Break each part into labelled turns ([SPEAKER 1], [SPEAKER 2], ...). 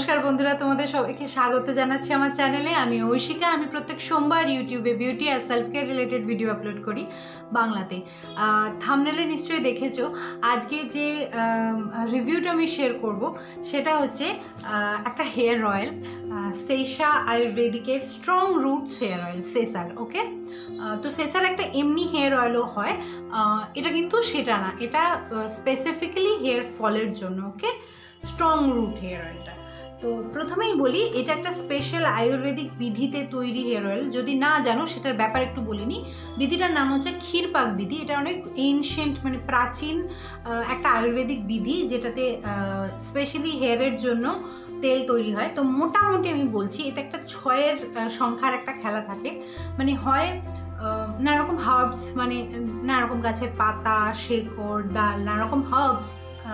[SPEAKER 1] নমস্কার বন্ধুরা, তোমাদের সবাইকে স্বাগত জানাচ্ছি আমার চ্যানেলে। আমি ঐশিকা। আমি প্রত্যেক সোমবার ইউটিউবে বিউটি আর self care related video upload করি বাংলাতে। থাম্বনেলে নিশ্চয়ই দেখেছো। আজকে যে রিভিউটা আমি শেয়ার করব সেটা হচ্ছে একটা হেয়ার অয়েল, সেসা আয়ুর্বেদিকের স্ট্রং রুটস হেয়ার অয়েল, সেসার। ওকে, তো সেসার একটা এমনি হেয়ার অয়েলও হয়, এটা কিন্তু সেটা না, এটা স্পেসিফিক্যালি হেয়ার ফলের জন্য। ওকে, স্ট্রং রুট হেয়ার অয়েলটা। তো প্রথমেই বলি, এটা একটা স্পেশাল আয়ুর্বেদিক বিধিতে তৈরি হেয়ার অয়েল। যদি না জানো সেটার ব্যাপার একটু বলিনি। বিধিটার নাম হচ্ছে ক্ষীরপাক বিধি। এটা অনেক এনশিয়েন্ট, মানে প্রাচীন একটা আয়ুর্বেদিক বিধি, যেটাতে স্পেশালি হেয়ারের জন্য তেল তৈরি হয়। তো মোটামুটি আমি বলছি, এটা একটা 6-এর সংখ্যার একটা খেলা থাকে। মানে হয় নানা রকম হার্বস, মানে নানা রকম গাছের পাতা, শেকড়, ডাল, নানা রকম হার্বস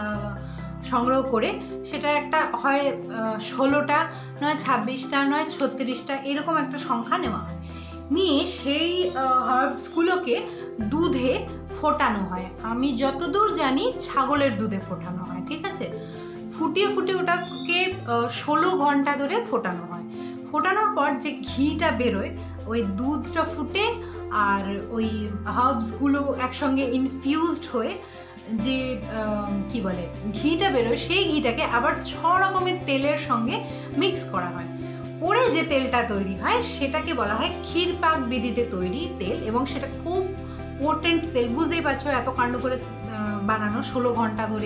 [SPEAKER 1] সংগ্রহ করে সেটা একটা হয় 16টা, নয় 26টা, নয় 36টা, এরকম একটা সংখ্যা নেওয়া হয়। নিয়ে সেই হার্বসগুলোকে দুধে ফোটানো হয়। আমি যতদূর জানি ছাগলের দুধে ফোটানো হয়, ঠিক আছে। ফুটিয়ে ওটাকে 16 ঘন্টা ধরে ফোটানো হয়। ফোটানোর পর যে ঘিটা বেরোয়, ওই দুধটা ফুটে আর ওই হার্বসগুলো একসঙ্গে ইনফিউজড হয়ে যে কি বলে ঘিটা বেরোয়, সেই ঘিটাকে আবার 6 রকমের তেলের সঙ্গে মিক্স করা হয়। করে যে তেলটা তৈরি হয় সেটাকে বলা হয় ক্ষীরপাক বিধিতে তৈরি তেল। এবং সেটা খুব পোটেন্ট তেল, বুঝতেই পারছো, এত কাণ্ড করে বানানো, 16 ঘন্টা ধরে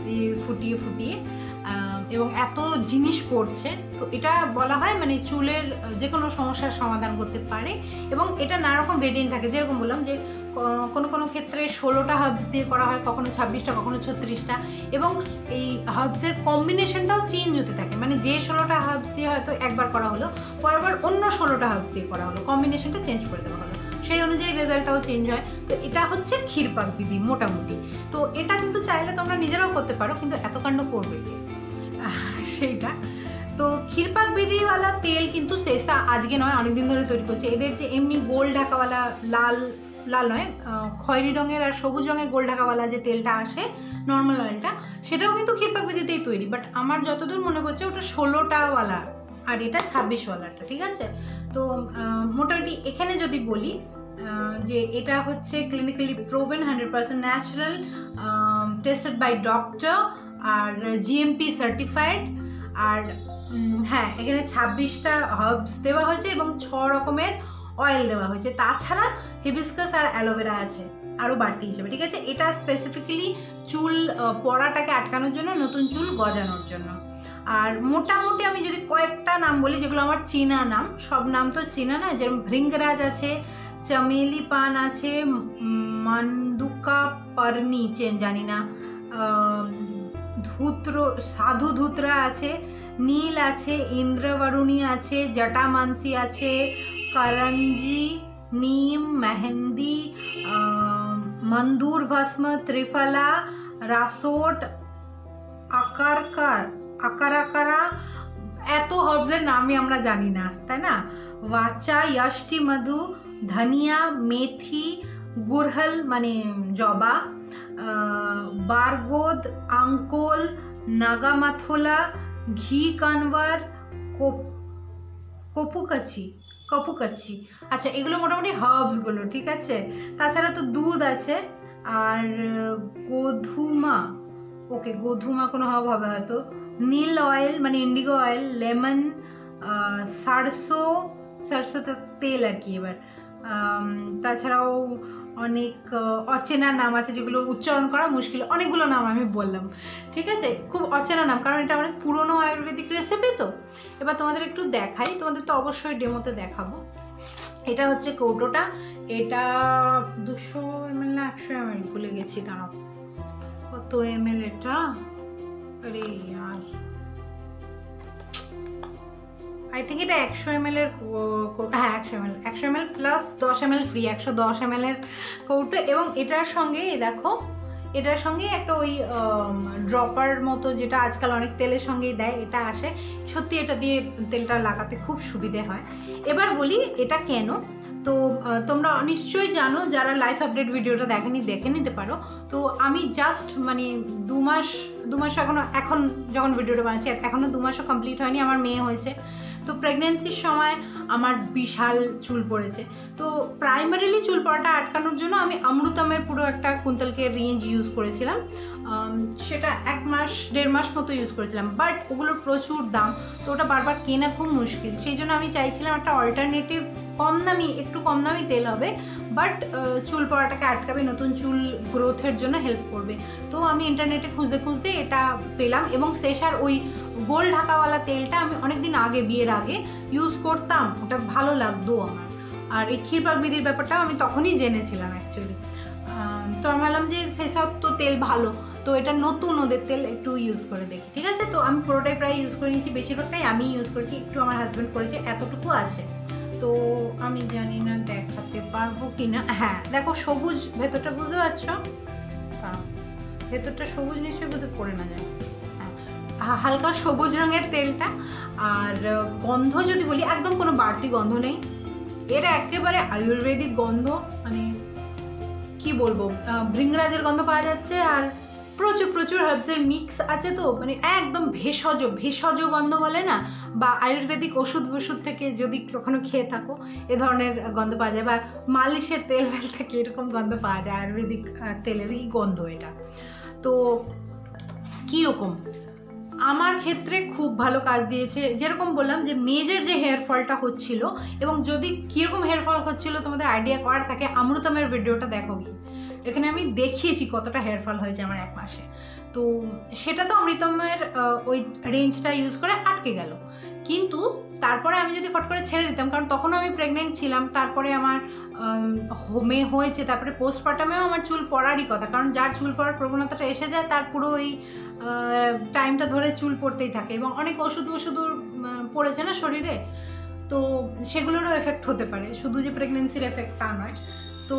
[SPEAKER 1] ফুটিয়ে এবং এত জিনিস পড়ছে। তো এটা বলা হয় মানে চুলের যে কোনো সমস্যার সমাধান করতে পারে। এবং এটা নানা রকম ভেরিয়েন্ট থাকে, যেরকম বললাম যে কোনো ক্ষেত্রে 16টা হার্বস দিয়ে করা হয়, কখনো 26টা, কখনো 36টা। এবং এই হার্বসের কম্বিনেশনটাও চেঞ্জ হতে থাকে। মানে যে 16টা হার্বস দিয়ে হয়তো একবার করা হলো, পরেরবার অন্য 16টা হার্বস দিয়ে করা হলো, কম্বিনেশনটা চেঞ্জ করে দেওয়া হলো, সেই অনুযায়ী রেজাল্টটাও চেঞ্জ হয়। তো এটা হচ্ছে ক্ষীরপাক বিধি মোটামুটি। তো এটা কিন্তু চাইলে তোমরা নিজেরাও করতে পারো, কিন্তু এত কাণ্ড করবে সেইটা। তো ক্ষীরপাক বিধিওয়ালা তেল কিন্তু সেসা আজকে নয়, অনেকদিন ধরে তৈরি করছে। এদের যে এমনি গোল ঢাকাওয়ালা, লাল নয়, খয়েরি রঙের আর সবুজ রঙের গোল ঢাকাওয়ালা যে তেলটা আসে, নর্মাল অয়েলটা, সেটাও কিন্তু ক্ষীরপাক বিধিতেই তৈরি। বাট আমার যতদূর মনে পড়ছে ওটা 16টাওয়ালা আর এটা 26ওয়ালাটা, ঠিক আছে। তো মোটামুটি এখানে যদি বলি যে এটা হচ্ছে clinically proven, 100% natural, tested by doctor আর জিএমপি সার্টিফাইড। আর হ্যাঁ, এখানে 26টা হার্বস দেওয়া হয়েছে এবং 6 রকমের অয়েল দেওয়া হয়েছে। তাছাড়া হিবিস্কাস আর অ্যালোভেরা আছে আরও বাড়তি হিসেবে, ঠিক আছে। এটা স্পেসিফিক্যালি চুল পড়াটাকে আটকানোর জন্য, নতুন চুল গজানোর জন্য। আর মোটামুটি আমি যদি কয়েকটা নাম বলি, যেগুলো আমার চেনা নাম, সব নাম তো চেনা না, যেরকম ভৃঙ্গরাজ আছে, চামেলি পান আছে, মান্ডুকা পার্নি জানি না, সাধু ধুতরা আছে, নীল আছে, ইন্দ্রবরুণী আছে, জটামানসি আছে, করঞ্জি, নিম, মেহেন্দি, মন্দুর ভস্ম, ত্রিফলা, রাসোট, আকারা। এত হার্বসের নামই আমরা জানি না, তাই না। ওয়াচা, ইয়াষ্টি মধু, ধনিয়া, মেথি, গুড়হল মানে জবা, বারগোদ, আঙ্কোল, নাগামাথোলা, ঘি কানভার, কপুকাচি। আচ্ছা, এগুলো মোটামুটি হার্বসগুলো, ঠিক আছে। তাছাড়া তো দুধ আছে আর গোধুমা, ওকে, গোধুমা কোনো হার্ব হবে হয়তো, নীল অয়েল মানে ইন্ডিগো অয়েল, লেমন, সারসোটা তেল আর কি। এবার তাছাড়াও অনেক অচেনা নাম আছে যেগুলো উচ্চারণ করা মুশকিল, অনেকগুলো নাম আমি বললাম, ঠিক আছে। খুব অচেনা নাম, কারণ এটা অনেক পুরনো আয়ুর্বেদিক রেসিপি। তো এবার তোমাদের একটু দেখাই, তোমাদের তো অবশ্যই ডেমোতে দেখাবো। এটা হচ্ছে কৌটোটা, এটা 200 ml না 100 ml ভুলে গেছি, দাঁড়াও কত ml এটা, আরে यार আই থিঙ্ক এটা 100 ml এর, হ্যাঁ 100 ml plus 10 ml free, 110 ml এর কৌটো। এবং এটার সঙ্গে দেখো, এটার সঙ্গে একটা ওই ড্রপার মতো, যেটা আজকাল অনেক তেলের সঙ্গেই দেয়, এটা আসে। সত্যি এটা দিয়ে তেলটা লাগাতে খুব সুবিধে হয়। এবার বলি এটা কেন। তো তোমরা নিশ্চয়ই জানো, যারা লাইফ আপডেট ভিডিওটা দেখে নিতে পারো। তো আমি জাস্ট মানে 2 মাস এখন যখন ভিডিওটা বানাচ্ছি এখনও 2 মাসও কমপ্লিট হয়নি, আমার মেয়ে হয়েছে। তো প্রেগনেন্সির সময় আমার বিশাল চুল পড়েছে। তো প্রাইমারিলি চুল পড়াটা আটকানোর জন্য আমি অমৃতমের পুরো একটা কুন্তলকে রেঞ্জ ইউজ করেছিলাম। সেটা 1 মাস 1.5 মাস মতো ইউজ করেছিলাম, বাট ওগুলোর প্রচুর দাম, তো ওটা বারবার কেনা খুব মুশকিল। সেই জন্য আমি চাইছিলাম একটা অল্টারনেটিভ একটু কম দামি তেল হবে, বাট চুল পড়াটাকে আটকাবে, নতুন চুল গ্রোথের জন্য হেল্প করবে। তো আমি ইন্টারনেটে খুঁজতে এটা পেলাম, এবং শেষার ওই গোল ঢাকাওয়ালা তেলটা আমি অনেকদিন আগে, বিয়ের আগে ইউজ করতাম, ওটা ভালো লাগতো আমার। আর এই ক্ষীরপাক বিধির ব্যাপারটাও আমি তখনই জেনেছিলাম অ্যাকচুয়ালি। তো আমি ভাবলাম যে সেসব তো তেল ভালো, তো এটা নতুন ওদের তেল, একটু ইউজ করে দেখি, ঠিক আছে। তো আমি পুরোটাই প্রায় ইউজ করে নিয়েছি, বেশিরভাগটাই আমি ইউজ করেছি, একটু আমার হাজব্যান্ড করেছে, এতটুকু আছে। তো আমি জানি না দেখাতে পারবো কি না। হ্যাঁ দেখো, সবুজ ভেতরটা, বুঝতে পারছো? ভেতরটা সবুজ, নিশ্চয়ই বুঝতে পড়ে না যায়। হ্যাঁ, হালকা সবুজ রঙের তেলটা। আর গন্ধ যদি বলি, একদম কোনো বাড়তি গন্ধ নেই, এটা একেবারে আয়ুর্বেদিক গন্ধ, মানে কি বলবো, ভৃঙ্গরাজের গন্ধ পাওয়া যাচ্ছে, আর প্রচুর হার্বসের মিক্স আছে, তো মানে একদম ভেষজ গন্ধ বলে না, বা আয়ুর্বেদিক ওষুধ থেকে যদি কখনো খেয়ে থাকো এ ধরনের গন্ধ পাওয়া যায়, বা মালিশের তেল থেকে এরকম গন্ধ পাওয়া যায়, আয়ুর্বেদিক তেলেরই গন্ধ এটা। তো কীরকম, আমার ক্ষেত্রে খুব ভালো কাজ দিয়েছে। যেরকম বললাম যে মেজর যে হেয়ার ফলটা হচ্ছিল, এবং যদি কীরকম হেয়ার ফল হচ্ছিল তোমাদের আইডিয়া করার থাকে, অমৃতমের ভিডিওটা দেখো গিয়ে, এখানে আমি দেখিয়েছি কতটা হেয়ার ফল হয়েছে আমার 1 মাসে। তো সেটা তো অমৃতমের ওই রেঞ্জটা ইউজ করে আটকে গেল, কিন্তু তারপরে আমি যদি ফট করে ছেড়ে দিতাম, কারণ তখনও আমি প্রেগনেন্ট ছিলাম, তারপরে আমার হোমে হয়েছে, তারপরে পোস্টপার্টামেও আমার চুল পড়ারই কথা, কারণ যার চুল পড়ার প্রবণতাটা এসে যায় তার পুরো ওই টাইমটা ধরে চুল পড়তেই থাকে, এবং অনেক ওষুধ পড়েছে না শরীরে, তো সেগুলোরও এফেক্ট হতে পারে, শুধু যে প্রেগনেন্সির এফেক্ট তা নয়। তো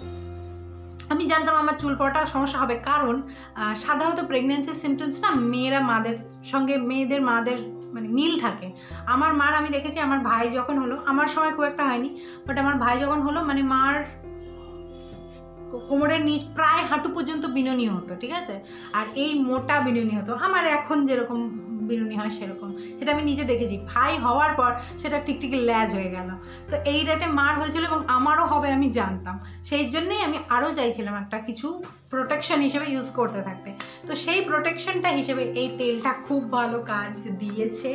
[SPEAKER 1] আমি জানতাম আমার চুল পড়াটা সমস্যা হবে, কারণ সাধারণত প্রেগনেন্সির সিমটমস না মেয়েদের মাদের মানে মিল থাকে। আমার মার আমি দেখেছি, আমার ভাই যখন হলো, আমার সময় খুব একটা হয়নি, বাট আমার ভাই যখন হলো, মানে মার কোমরের নিচ প্রায় হাঁটু পর্যন্ত বিনুনি হতো, ঠিক আছে, আর এই মোটা বিনুনি হতো, আমার এখন যেরকম বিনুনি হয় সেরকম, সেটা আমি নিজে দেখেছি। ভাই হওয়ার পর সেটা টিকটিকি ল্যাজ হয়ে গেল, তো এই রেটে মার হয়েছিল, এবং আমারও হবে আমি জানতাম, সেই জন্যেই আমি আরও চাইছিলাম একটা কিছু প্রোটেকশন হিসেবে ইউজ করতে থাকতে। তো সেই প্রোটেকশনটা হিসেবে এই তেলটা খুব ভালো কাজ দিয়েছে।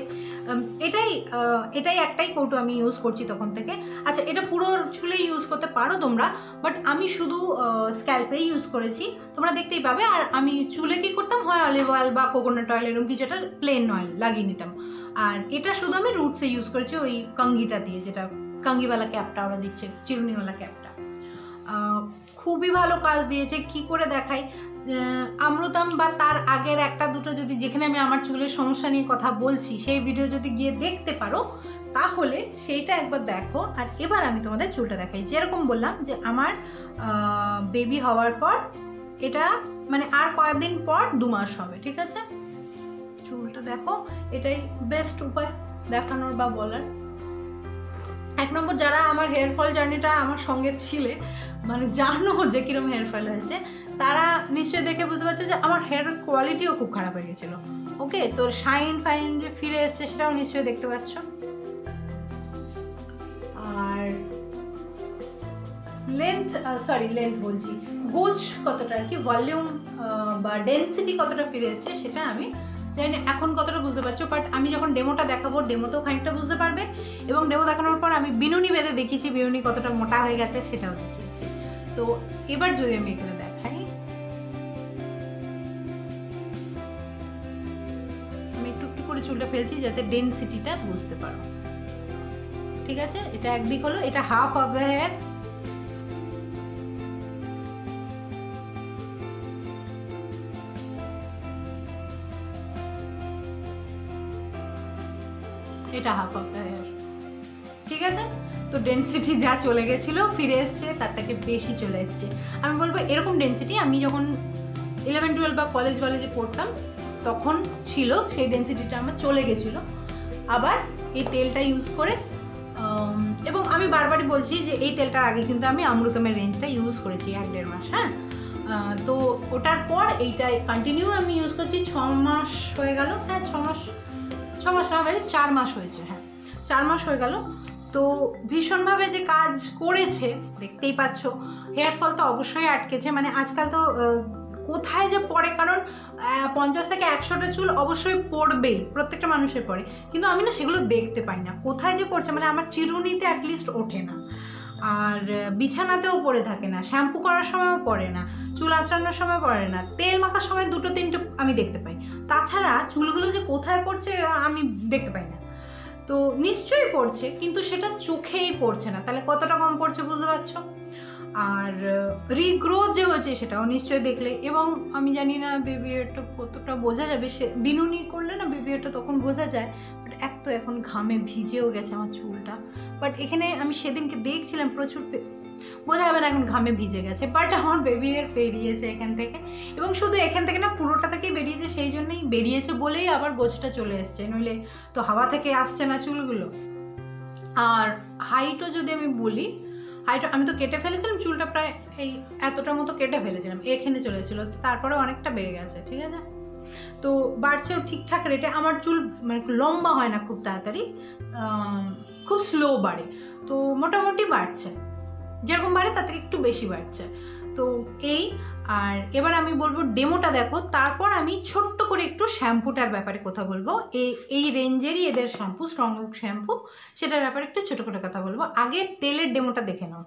[SPEAKER 1] এটাই একটাই কৌটো আমি ইউজ করছি তখন থেকে। আচ্ছা, এটা পুরো চুলে ইউজ করতে পারো তোমরা, বাট আমি শুধু স্ক্যাল্পেই ইউজ করেছি, তোমরা দেখতেই পাবে। আর আমি চুলে কী করতাম, হয় অলিভ অয়েল বা কোকোনাট অয়েল এরকম কিছু একটা প্লেন অয়েল লাগিয়ে নিতাম। আর এটা শুধু আমি রুটসে ইউজ করেছি, ওই কঙ্গিটা দিয়ে, যেটা কঙ্গিওয়ালা ক্যাপটা ওরা দিচ্ছে, চিরুনিওয়ালা ক্যাপটা, খুবই ভালো কাজ দিয়েছে। কি করে দেখাই, অমৃতম বা তার আগের একটা দুটো যদি, যেখানে আমি আমার চুলের সমস্যা নিয়ে কথা বলছি, সেই ভিডিও যদি গিয়ে দেখতে পারো, তাহলে সেইটা একবার দেখো। আর এবার আমি তোমাদের চুলটা দেখাই। যেরকম বললাম যে আমার বেবি হওয়ার পর, এটা মানে আর কয়েকদিন পর 2 মাস হবে, ঠিক আছে। চুলটা দেখো, এটাই বেস্ট উপায় দেখানোর বা বলার। 1 নম্বর, যারা আমার হেয়ার ফল জার্নিটা আমার সঙ্গে ছিলে, মানে জানো যে কীরকম হেয়ার ফল হয়েছে, তারা নিশ্চয়ই দেখে বুঝতে পারছো যে আমার হেয়ার কোয়ালিটিও খুব খারাপ হয়ে গেছিলো। ওকে, তো শাইন যে ফিরে এসছে সেটাও নিশ্চয়ই দেখতে পাচ্ছ। আর লেন্থ বলছি, গোছ কতটা আর কি, ভলিউম বা ডেন্সিটি কতটা ফিরে এসছে সেটা আমি জানি না এখন কতটা বুঝতে পারছো, বাট আমি যখন ডেমোটা দেখাবো, ডেমোতেও খানিকটা বুঝতে পারবে, এবং ডেমো দেখানোর পর আমি বিনুনি বেঁধে দেখিয়েছি, বিনুনি কতটা মোটা হয়ে গেছে সেটাও দেখিয়েছি। তো এবার যদি আমি এখানে দেখাই, আমি একটু করে চুলটা ফেলছি যাতে ডেন্সিটিটা বুঝতে পারো, ঠিক আছে। এটা একদিক হলো, এটা হাফ অফ দ্য হেয়ার, এটা হাফ অফ দ্য হেয়ার, ঠিক আছে। তো ডেন্সিটি যা চলে গেছিলো ফিরে এসছে, তার থেকে বেশি চলে এসছে। আমি বলবো এরকম ডেন্সিটি আমি যখন 11-12 বা কলেজে পড়তাম তখন ছিল, সেই ডেন্সিটিটা আমার চলে গেছিলো। আবার এই তেলটা ইউজ করে এবং আমি বারবারই বলছি যে এই তেলটার আগে কিন্তু আমি অমৃতমের রেঞ্জটা ইউজ করেছি 1-1.5 মাস। হ্যাঁ, তো ওটার পর এইটা কন্টিনিউ আমি ইউজ করছি 6 মাস হয়ে গেল। হ্যাঁ, 6 মাস না ভাই, 4 মাস হয়েছে। হ্যাঁ, 4 মাস হয়ে গেল। তো ভীষণভাবে যে কাজ করেছে দেখতেই পাচ্ছ। হেয়ার ফল তো অবশ্যই আটকেছে, মানে আজকাল তো কোথায় যে পড়ে, কারণ 50 থেকে 100টা চুল অবশ্যই পড়বেই, প্রত্যেকটা মানুষের পড়ে, কিন্তু আমি না সেগুলো দেখতে পাই না কোথায় যে পড়ছে। মানে আমার চিরুনিতে অ্যাটলিস্ট ওঠে না, আর বিছানাতেও পড়ে থাকে না, শ্যাম্পু করার সময়ও পড়ে না, চুল আঁচড়ানোর সময় পড়ে না, তেল মাখার সময় 2-3টে আমি দেখতে পাই। তাছাড়া চুলগুলো যে কোথায় পড়ছে আমি দেখতে পাই না। তো নিশ্চয়ই পড়ছে, কিন্তু সেটা চোখেই পড়ছে না। তাহলে কতটা কম পড়ছে বুঝতে পারছো। আর রিগ্রোথ যে হয়েছে সেটাও নিশ্চয়ই দেখলে। এবং আমি জানি না বেবি হেয়ারটা কতটা বোঝা যাবে, সে বিনুনি করলে না বেবি হেয়ারটা তখন বোঝা যায়। বাট এক তো এখন ঘামে ভিজেও গেছে আমার চুলটা। বাট এখানে আমি সেদিনকে দেখছিলাম প্রচুর, বোঝা যাবে না এখন ঘামে ভিজে গেছে, বাট আমার বেবি হেয়ার বেরিয়েছে এখান থেকে। এবং শুধু এখান থেকে না, পুরোটা থেকেই বেরিয়েছে। সেই জন্যই বেরিয়েছে বলেই আবার গোছটা চলে এসছে, নইলে তো হাওয়া থেকে আসছে না চুলগুলো। আর হাইটও যদি আমি বলি, হাইট আমি তো কেটে ফেলেছিলাম চুলটা, প্রায় এই এতটার মতো কেটে ফেলেছিলাম, এখানে চলেছিল, তারপরে অনেকটা বেড়ে গেছে। ঠিক আছে, তো বাড়ছেও ঠিকঠাক রেটে। আমার চুল মানে লম্বা হয় না খুব তাড়াতাড়ি, খুব স্লো বাড়ে, তো মোটামুটি বাড়ছে, যেরকম বাড়ে তার থেকে একটু বেশি বাড়ছে। তো এই, আর এবার আমি বলবো ডেমোটা দেখো, তারপর আমি ছোট্ট করে একটু শ্যাম্পুটার ব্যাপারে কথা বলবো। এই রেঞ্জেরই এদের শ্যাম্পু, স্ট্রং রুট শ্যাম্পু, সেটার ব্যাপারে একটু ছোটো করে কথা বলবো। আগে তেলের ডেমোটা দেখে নাও।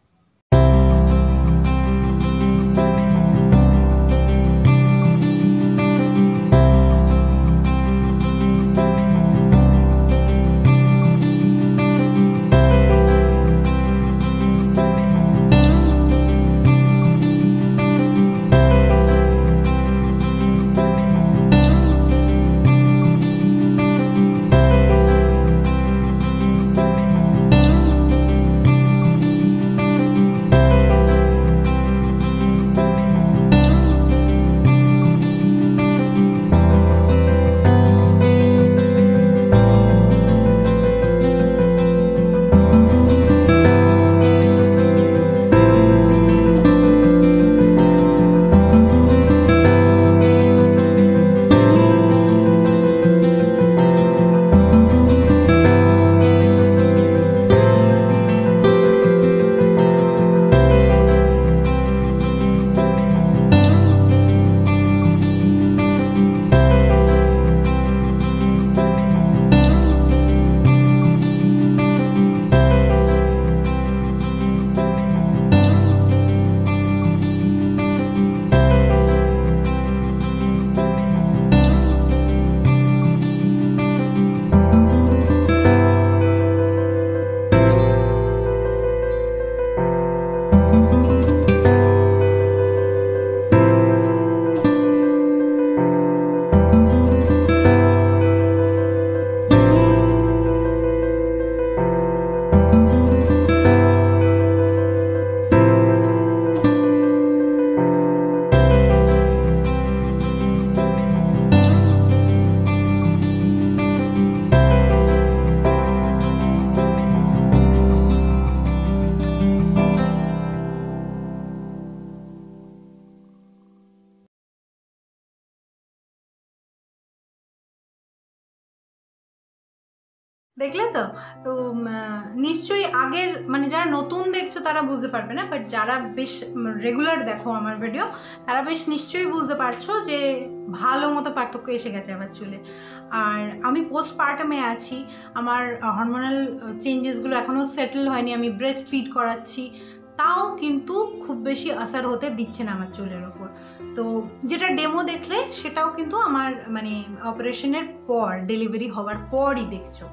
[SPEAKER 1] দেখলে তো। তো নিশ্চয়ই আগের, মানে যারা নতুন দেখছো তারা বুঝতে পারবে না, বাট যারা বেশ রেগুলার দেখো আমার ভিডিও, তারা বেশ নিশ্চয়ই বুঝতে পারছো যে ভালো মতো পার্থক্য এসে গেছে আমার চুলে। আর আমি পোস্টপার্টামে আছি, আমার হরমোনাল চেঞ্জেসগুলো এখনও সেটেল হয়নি, আমি ব্রেস্ট ফিড করাচ্ছি, তাও কিন্তু খুব বেশি আসার হতে দিচ্ছে না আমার চুলের ওপর। তো যেটা ডেমো দেখলে সেটাও কিন্তু আমার মানে অপারেশনের পর, ডেলিভারি হওয়ার পরই দেখছো।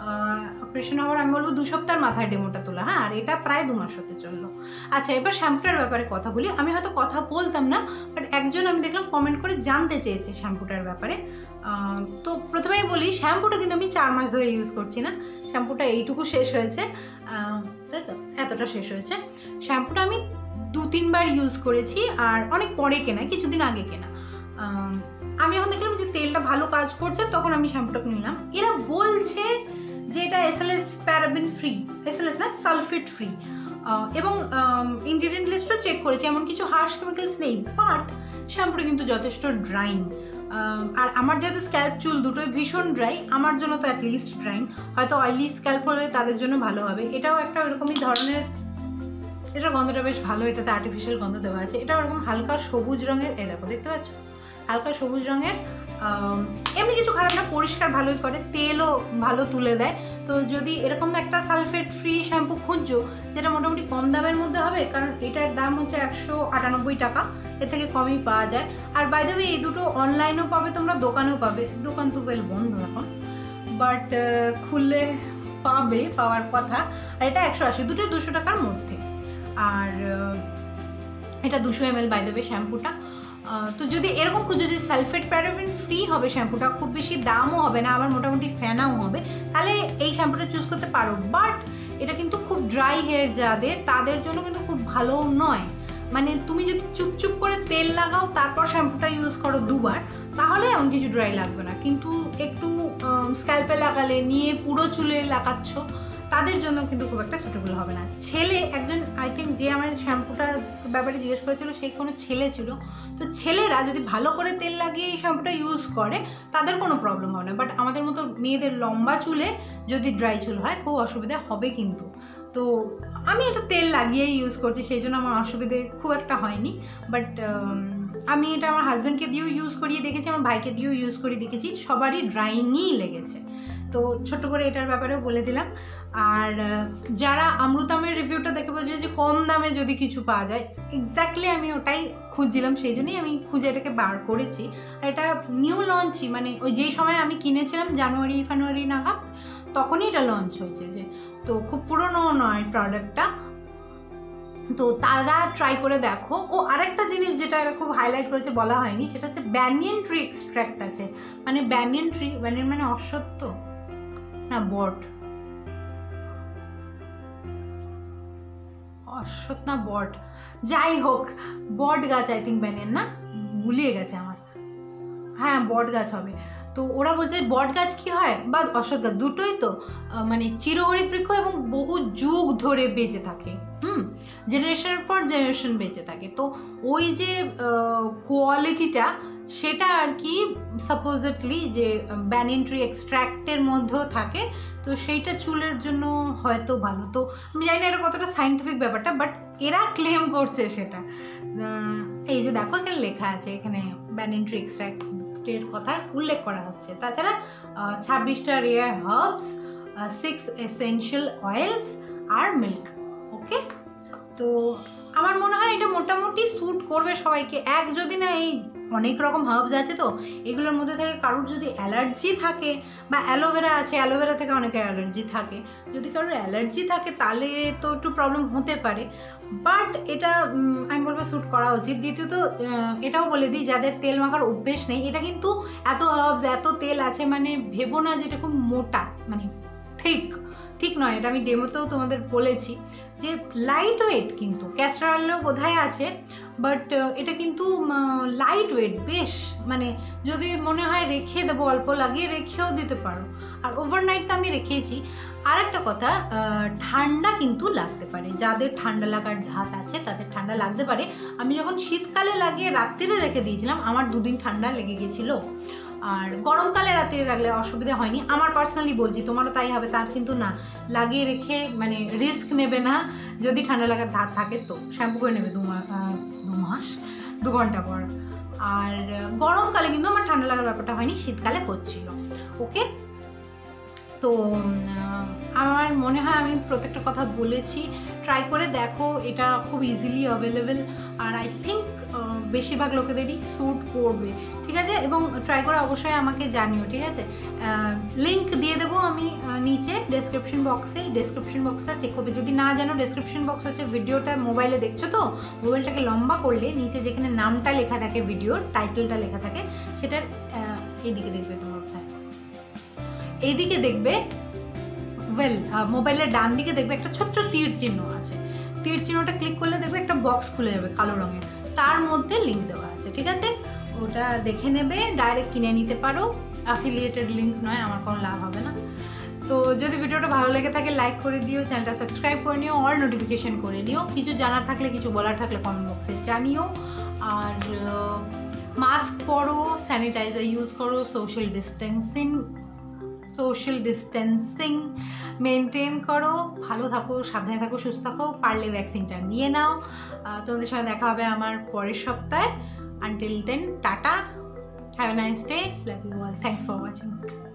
[SPEAKER 1] অপারেশন হওয়ার আমি বলবো 2 সপ্তাহের মাথায় ডেমোটা তোলা। হ্যাঁ, আর এটা প্রায় 2 মাস হতে চললো। আচ্ছা, এবার শ্যাম্পুটার ব্যাপারে কথা বলি। আমি হয়তো কথা বলতাম না, বাট একজন আমি দেখলাম কমেন্ট করে জানতে চেয়েছে শ্যাম্পুটার ব্যাপারে। তো প্রথমেই বলি, শ্যাম্পুটা কিন্তু আমি 4 মাস ধরে ইউজ করছি না। শ্যাম্পুটা এইটুকু শেষ হয়েছে, তাই তো, এতটা শেষ হয়েছে। শ্যাম্পুটা আমি 2-3 বার ইউজ করেছি, আর অনেক পরে কেনা, কিছুদিন আগে কেনা। আমি এখন দেখলাম যে তেলটা ভালো কাজ করছে, তখন আমি শ্যাম্পুটা নিলাম। এরা বলছে যে এটা SLS প্যারাবেন ফ্রি, এসএলএস না, সালফেট ফ্রি, এবং ইনগ্রিডিয়েন্ট লিস্টও চেক করেছি, এমন কিছু হার্শ কেমিক্যালস নেই। বাট শ্যাম্পুটা কিন্তু যথেষ্ট ড্রাইং, আর আমার যেহেতু স্ক্যাল্প চুল দুটোই ভীষণ ড্রাই, আমার জন্য তো অ্যাটলিস্ট ড্রাইং, হয়তো অয়েলি স্ক্যাল্প হলে তাদের জন্য ভালো হবে। এটাও একটা ওরকমই ধরনের, এটার গন্ধটা বেশ ভালো, এটাতে আর্টিফিশিয়াল গন্ধ দেওয়া আছে। এটা ওরকম হালকা সবুজ রঙের, এই দেখো দেখতে পাচ্ছ, হালকা সবুজ রঙের, এমনি কিছু খারাপ না, পরিষ্কার ভালোই করে, তেলও ভালো তুলে দেয়। তো যদি এরকম একটা সালফেট ফ্রি শ্যাম্পু খুঁজছো যেটা মোটামুটি কম দামের মধ্যে হবে, কারণ এটার দাম হচ্ছে 198 টাকা, এর থেকে কমই পাওয়া যায়। আর বাই দ্য ওয়ে এই দুটো অনলাইনেও পাবে তোমরা, দোকানেও পাবে, দোকান তো ওয়েল বন্ধ এখন, বাট খুললে পাবে, পাওয়ার কথা। আর এটা 180, দুটো 200 টাকার মধ্যে। আর এটা 200 ml বাই দ্য ওয়ে শ্যাম্পুটা। তো যদি এরকম খুঁজো যে সালফেট প্যারাবেন ফ্রি হবে শ্যাম্পুটা, খুব বেশি দামও হবে না, আবার মোটামুটি ফেনাও হবে, তাহলে এই শ্যাম্পুটা চুজ করতে পারো। বাট এটা কিন্তু খুব ড্রাই হেয়ার যাদের, তাদের জন্য কিন্তু খুব ভালো নয়। মানে তুমি যদি চুপচুপ করে তেল লাগাও তারপর শ্যাম্পুটা ইউজ করো দুবার, তাহলে এমন কিছু ড্রাই লাগবে না। কিন্তু একটু স্ক্যাল্পে লাগালে, নিয়ে পুরো চুলে লাগাচ্ছ, তাদের জন্য কিন্তু খুব একটা সুটেবল হবে না। ছেলে একজন, আই থিঙ্ক যে আমার শ্যাম্পুটার ব্যাপারে জিজ্ঞেস করেছিল সেই কোনো ছেলে ছিল, তো ছেলেরা যদি ভালো করে তেল লাগিয়ে এই শ্যাম্পুটা ইউজ করে তাদের কোনো প্রবলেম হবে না। বাট আমাদের মতো মেয়েদের লম্বা চুলে যদি ড্রাই চুল হয় খুব অসুবিধা হবে কিন্তু। তো আমি এটা তেল লাগিয়েই ইউজ করছি, সেই জন্য আমার অসুবিধে খুব একটা হয়নি। বাট আমি এটা আমার হাজব্যান্ডকে দিয়েও ইউজ করিয়ে দেখেছি, আমার ভাইকে দিয়েও ইউজ করিয়ে দেখেছি, সবারই ড্রাইংই লেগেছে। তো ছোট্ট করে এটার ব্যাপারেও বলে দিলাম। আর যারা অমৃতামের রিভিউটা দেখে বলছে যে কম দামে যদি কিছু পাওয়া যায়, এক্স্যাক্টলি আমি ওটাই খুঁজছিলাম, সেই জন্যই আমি খুঁজে এটাকে বার করেছি। আর এটা নিউ লঞ্চই, মানে ওই যেই সময় আমি কিনেছিলাম জানুয়ারি নাগাদ, তখনই এটা লঞ্চ হয়েছে, যে তো খুব পুরনো নয় প্রোডাক্টটা। তো তারা ট্রাই করে দেখো। ও আরেকটা জিনিস যেটা এরা খুব হাইলাইট করেছে, বলা হয়নি, সেটা হচ্ছে ব্যানিয়ান ট্রি এক্সট্র্যাক্ট আছে। মানে ব্যানিয়ান ট্রি, ব্যানিয়ান মানে অশ্বত্থ না বট, অশ্বত্থ না বট, যাই হোক বট গাছ, আই থিঙ্ক ব্যানিয়ান না, গুলিয়ে গেছে আমার, হ্যাঁ বট গাছ হবে। তো ওরা বলছে বট গাছ কি হয় বা অশ্বত্থ গাছ, দুটোই তো মানে চিরহরিৎ বৃক্ষ এবং বহু যুগ ধরে বেঁচে থাকে, জেনারেশনের পর জেনারেশন বেঁচে থাকে। তো ওই যে কোয়ালিটিটা, সেটা আর কি সাপোজেটলি যে ব্যানিয়ান ট্রি এক্সট্র্যাক্টের মধ্যেও থাকে, তো সেইটা চুলের জন্য হয়তো ভালো। তো আমি জানি না এটা কতটা সাইন্টিফিক ব্যাপারটা, বাট এরা ক্লেম করছে সেটা। এই যে দেখো এখানে লেখা আছে, এখানে ব্যানিয়ান ট্রি এক্সট্র্যাক্টের কথা উল্লেখ করা হচ্ছে। তাছাড়া 26টা রেয়ার হার্বস, 6 এসেনশিয়াল অয়েলস আর মিল্ক। ওকে, তো আমার মনে হয় এটা মোটামুটি স্যুট করবে সবাইকে। এক যদি না, এই অনেক রকম হার্বস আছে, তো এগুলোর মধ্যে থেকে কারোর যদি অ্যালার্জি থাকে, বা অ্যালোভেরা আছে, অ্যালোভেরা থেকে অনেকের অ্যালার্জি থাকে, যদি কারোর অ্যালার্জি থাকে তাহলে তো একটু প্রবলেম হতে পারে। বাট এটা আমি বলবো স্যুট করা উচিত। দ্বিতীয়ত এটাও বলে দিই, যাদের তেল মাখার অভ্যেস নেই, এটা কিন্তু এত হার্বস, এত তেল আছে, মানে ভেবো না যে এটা খুব মোটা, মানে ঠিক নয়। এটা আমি ডেমোতেও তোমাদের বলেছি যে লাইট ওয়েট, কিন্তু ক্যাস্টর অয়েলেও বোধহয় আছে, বাট এটা কিন্তু লাইট ওয়েট বেশ, মানে যদি মনে হয় রেখে দেবো, অল্প লাগিয়ে রেখেও দিতে পারো। আর ওভারনাইট তো আমি রেখেছি। আর একটা কথা, ঠান্ডা কিন্তু লাগতে পারে, যাদের ঠান্ডা লাগার ধাত আছে তাদের ঠান্ডা লাগতে পারে। আমি যখন শীতকালে লাগিয়ে রাত্রিরে রেখে দিয়েছিলাম, আমার 2 দিন ঠান্ডা লেগে গেছিলো। আর গরমকালে রাত্রে রাখলে অসুবিধা হয়নি, আমার পার্সোনালি বলছি, তোমারও তাই হবে তার কিন্তু না। লাগিয়ে রেখে মানে রিস্ক নেবে না, যদি ঠান্ডা লাগার ধাত থাকে তো শ্যাম্পু করে নেবে 2 ঘন্টা পর। আর গরমকালে কিন্তু আমার ঠান্ডা লাগার ব্যাপারটা হয়নি, শীতকালে হচ্ছিল। ওকে, তো আমার মনে হয় আমি প্রত্যেকটা কথা বলেছি। ট্রাই করে দেখো, এটা খুব ইজিলি অ্যাভেলেবেল, আর আই থিঙ্ক বেশিরভাগ লোকেদেরই স্যুট করবে, ঠিক আছে। এবং ট্রাই করে অবশ্যই আমাকে জানিও, ঠিক আছে। লিঙ্ক দিয়ে দেবো আমি নিচে ডেসক্রিপশন বক্সে, ডেসক্রিপশন বক্সটা চেক করবে। যদি না জানো, ডেসক্রিপশন বক্স হচ্ছে, ভিডিওটা মোবাইলে দেখছো তো, মোবাইলটাকে লম্বা করলে নিচে যেখানে নামটা লেখা থাকে, ভিডিওর টাইটেলটা লেখা থাকে, সেটার এইদিকে দেখবে, তোমার এইদিকে দেখবে, মোবাইলের ডান দিকে দেখবে একটা ছোট্ট তীর চিহ্ন আছে। তীর চিহ্নটা ক্লিক করলে দেখবে একটা বক্স খুলে যাবে কালো রঙের, তার মধ্যে লিঙ্ক দেওয়া আছে, ঠিক আছে। ওটা দেখে নেবে, ডাইরেক্ট কিনে নিতে পারো, অ্যাফিলিয়েটেড লিঙ্ক নয়, আমার কোনো লাভ হবে না। তো যদি ভিডিওটা ভালো লেগে থাকে লাইক করে দিও, চ্যানেলটা সাবস্ক্রাইব করে নিও, অল নোটিফিকেশন করে নিও। কিছু জানার থাকলে, কিছু বলার থাকলে কমেন্ট বক্সে জানিও। আর মাস্ক পরো, স্যানিটাইজার ইউজ করো, সোশ্যাল ডিস্টেন্সিং মেনটেন করো, ভালো থাকো, সাবধানে থাকো, সুস্থ থাকো, পারলে ভ্যাকসিনটা নিয়ে নাও। তোমাদের সঙ্গে দেখা হবে আমার পরের সপ্তাহে। Until then, tata, have a nice day, love you all, thanks for watching.